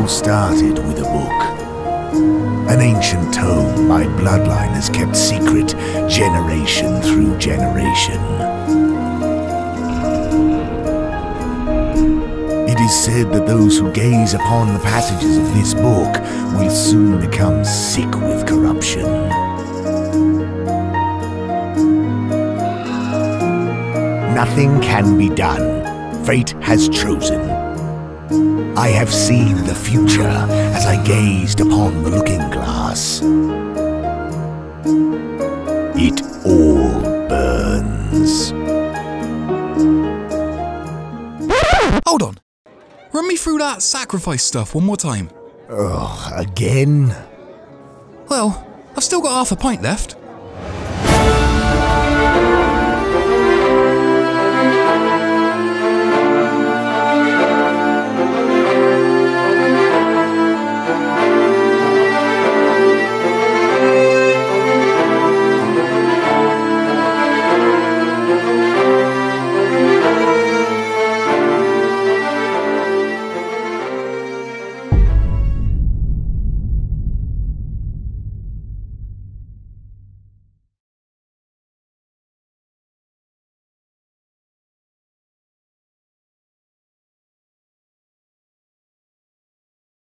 all started with a book. An ancient tome my bloodline has kept secret generation through generation. It is said that those who gaze upon the passages of this book will soon become sick with corruption. Nothing can be done. Fate has chosen. I have seen the future as I gazed upon the looking glass. It all burns. Hold on. Run me through that sacrifice stuff one more time. Ugh, again? Well, I've still got half a pint left.